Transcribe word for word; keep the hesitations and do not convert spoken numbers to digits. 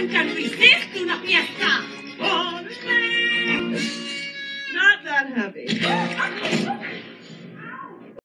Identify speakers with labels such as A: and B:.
A: who can resist una fiesta?
B: Not that heavy.